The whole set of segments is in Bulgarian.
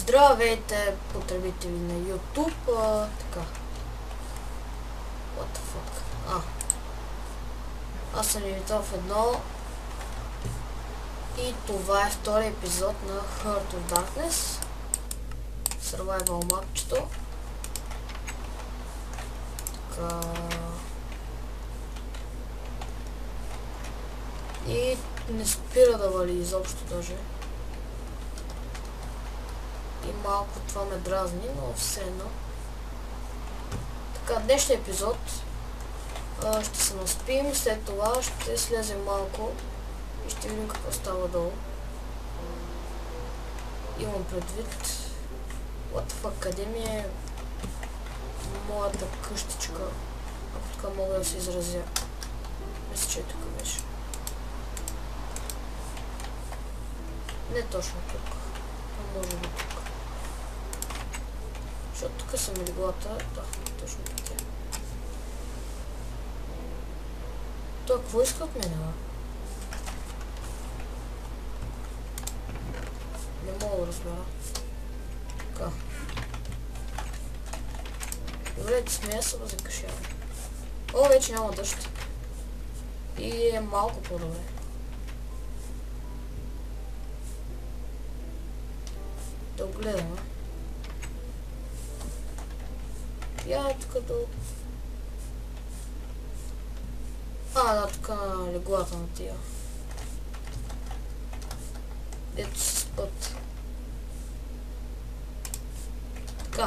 Здравейте, потребители на YouTube. Така. What the fuck? Аз съм Димитров 1 и това е втори епизод на Heart of Darkness. Survival мапчето. Така. И не спира да вали изобщо даже. И малко това ме дразни, но все едно. Така, днешния епизод ще се наспим, след това ще слезем малко и ще видим какво става долу. Имам предвид. What the fuck, къде ми е моята къщичка, ако така мога да се изразя. Мисля, че е тук беше. Не точно тук, но може би тук. Защото тук са леглата, да, точно тук е. Това какво иска от мене, бе? Не мога да разбера. Така. Добре, да смея се да закашявам. О, вече няма дъжд. И е малко по-добре. Да огледаме. Я тук до... да, тук на леглата на тия. Дето се спът. Така.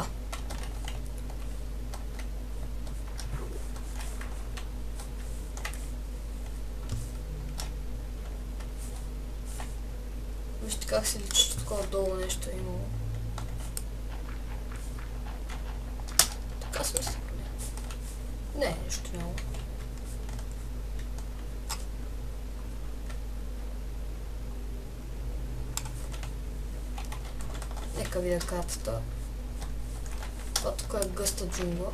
Вижте как се личи, че такова долу нещо е имало. Така смисъл. Не, нещо няма. Нека видя картата. Това тук е гъста джунгла.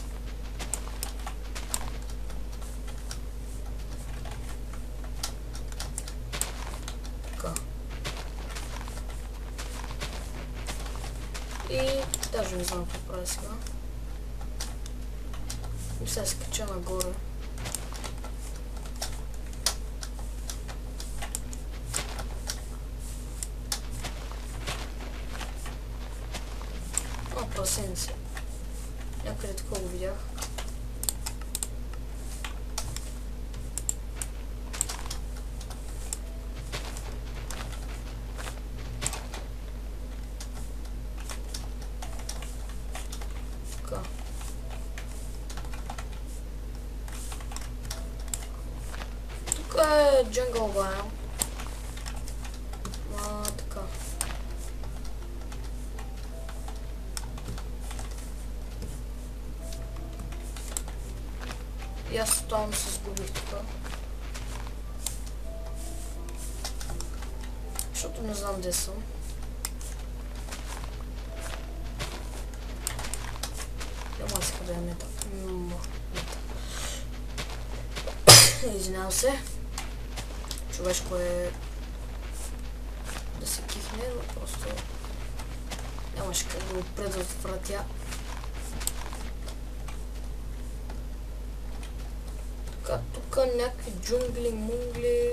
Така. И даже не знам какво прави сега. И сега се кача нагоре. Прасенци. Някъде такова го видях. Така. Тук е Jungle Biome. Така. И аз тотално се сгубих тук. Защото не знам где съм. Няма си къде е мета. Извинявам се. Човешко е да се кихне, но просто нямаше как да го предотвратя. Тук някакви джунгли, мунгли.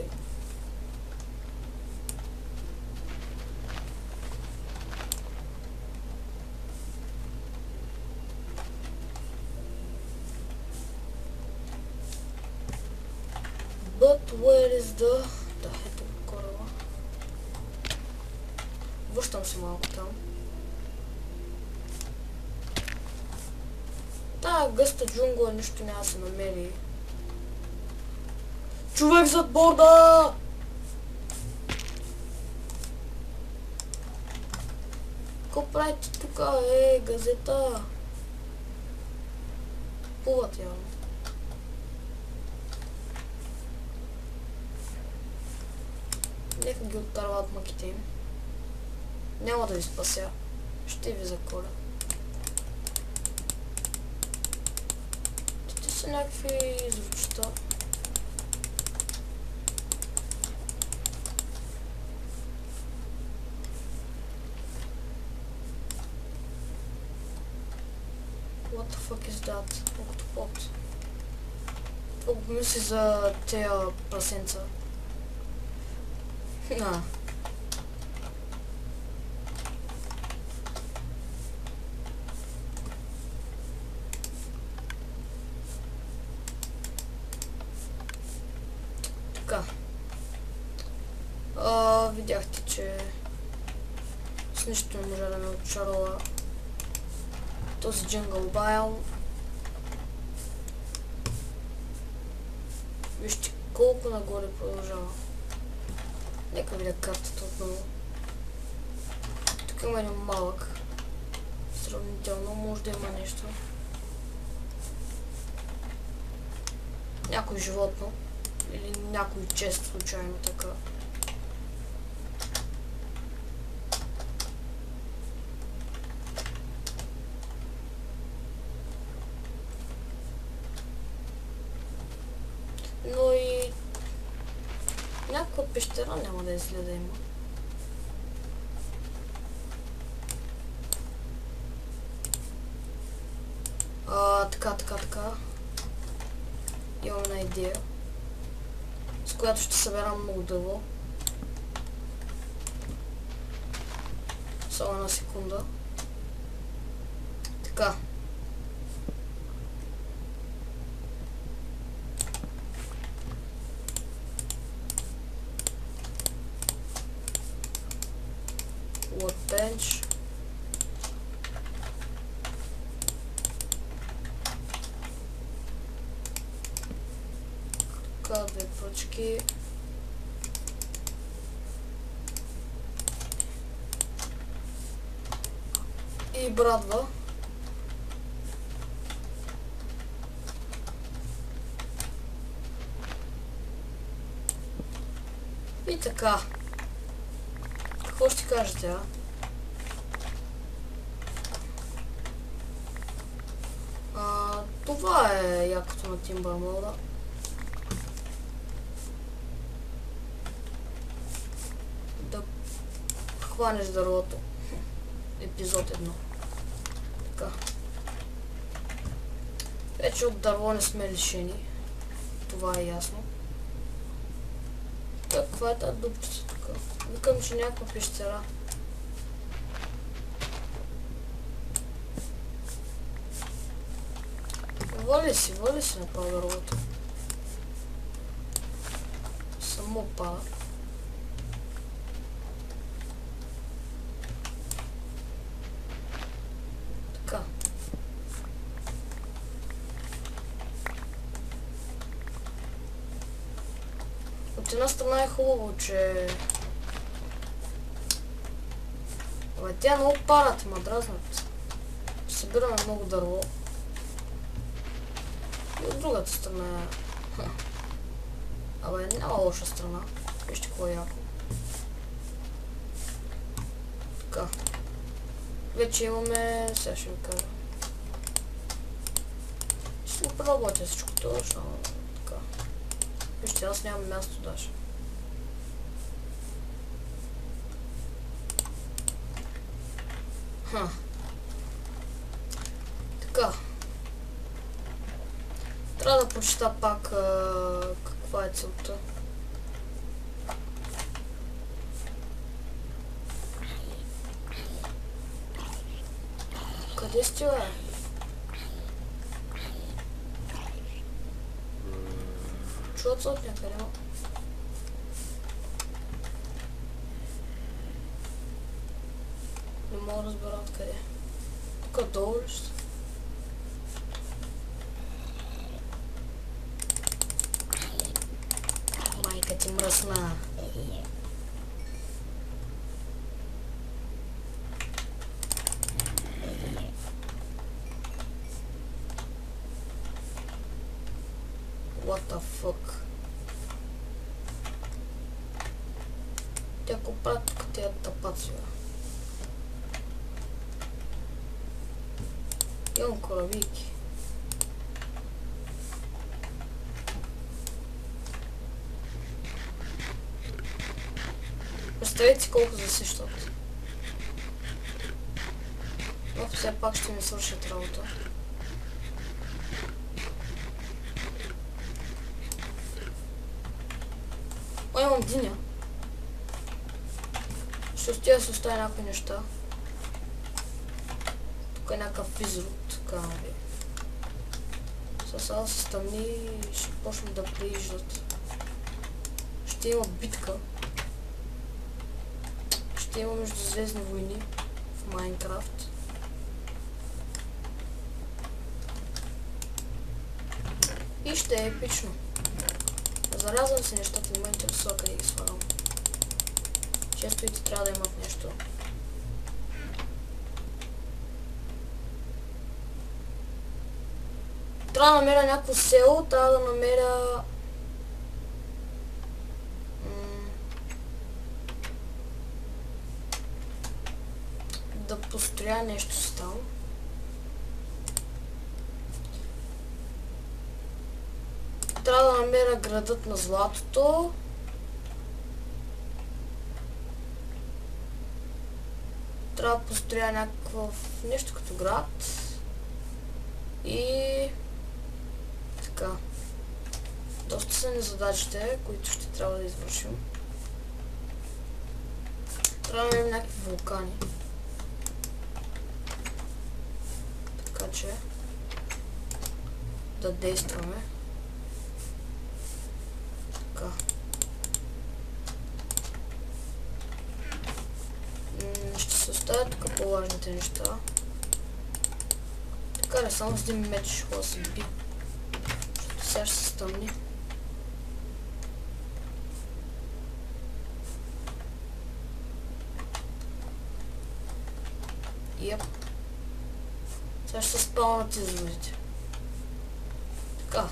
But where is the... Да, ето кораба. Връщам се малко там. Та гъста джунгла нищо няма да се намери. Човек зад борда! Какво правите тук? Газета! Плуват явно. Нека ги оттарват маките им. Няма да ви спася. Ще ви заколя. Те са някакви звучета. What the fuck is that? Октопод. Това го мисли за тея прасенца. На. Така. Видяхте, че с нищо не може да ме очарова този джингъл байл. Вижте колко нагоре продължава. Нека видя картата отново. Тук има един малък. Сравнително може да има нещо. Някой животно. Или някой чест случайно така. Но и някаква пещера няма да изгледа има. Така. Имам една идея, с която ще съберам много дърво. Само една секунда. Така. Workbench. Така, две пръчки. И брадва. И така. Какво ще кажете, а? Това е якото на Timber мода. Да хванеш дървото. Епизод 1. Така. Вече от дърво не сме лишени. Това е ясно. Каква е тази дупчица тук? Викам, че някаква пещера. Вали си на това дървото. Само пада. Така. От една страна е хубаво, че... Абе, тя много парат, ма дразнат. Събираме много дърво. И от другата страна е... Абе, няма лоша страна. Вижте какво е яко. Така. Вече имаме... Сега ще ви кажа. Ще го преработя всичко това, само така. Вижте, аз нямам място даже. Така. Трябва да прочита пак каква е целта. Къде сте, бе? Чуват се от някъде, ма? Не мога да разбера откъде. Тук долу ли ще? Майка ти мръсна. What the fuck? Тя го прави тук тия тапаци, бе. Имам корабийки. Представете си колко засещат. Но все пак ще ми свършат работа. О, имам диня. Ще успя да се оставя някакви неща. Тук е някакъв изрод, камери. Сега се стъмни и ще почнем да прииждат. Ще има битка. Ще има междузвездни войни в Майнкрафт. И ще е епично. Зарязвам си нещата, не ме интересува къде ги слагам. Често и ти трябва да имат нещо. Трябва да намеря някакво село, трябва да намеря... да построя нещо си там. Трябва да намеря градът на златото. Трябва да построя някакво нещо като град. И... така. Доста са ни задачите, които ще трябва да извършим. Трябва да имам някакви вулкани. Така че... да действаме. Така. Ще се оставят тук по-важните неща. Така да само с един меч ще хора се би. Защото сега ще се стъмни. Йеп. Сега ще се спалнат изводите. Така.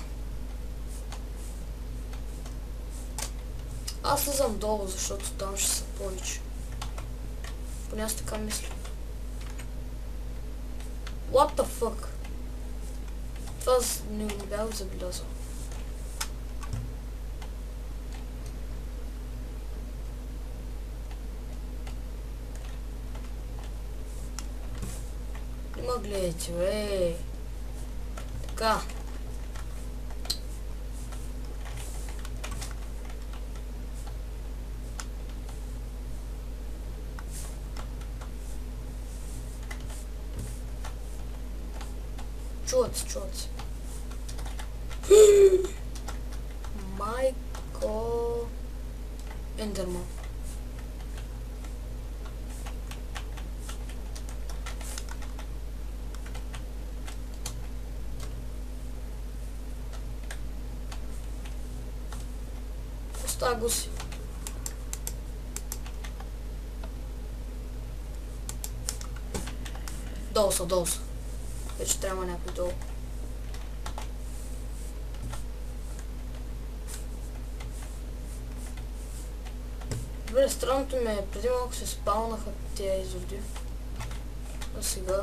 Аз слизам долу, защото там ще са повече. Поне аз така мисля. What the fuck? Това не го бях забелязал. Нима гледайте, бе. Така. Чуват се. Майко... Ендерман. Оставя го си. Долу са. Вече трябва някой долу. Добре, странното ми е, преди малко се спалнаха тия изводи. А сега...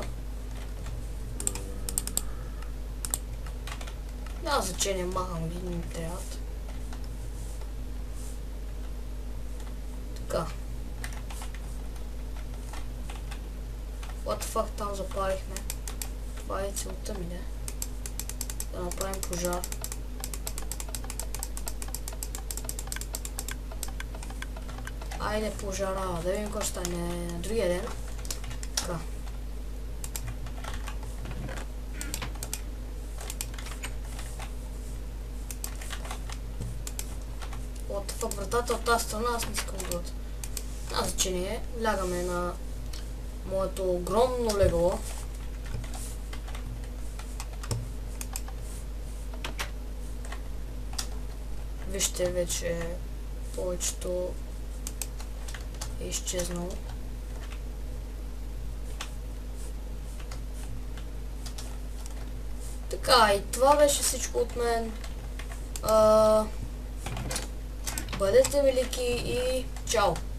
няма значение, махам ги, не ми трябват. Така. What the fuck, там запалихме. Това е целта ми, не? Да направим пожар. Айде пожара, да видим какво ще стане на другия ден. Така. What the fuck, вратата от тази страна, аз не искам да бъда. Няма значение, лягаме на моето огромно легло. Вижте, вече повечето е изчезнало. Така, и това беше всичко от мен. Бъдете велики и чао!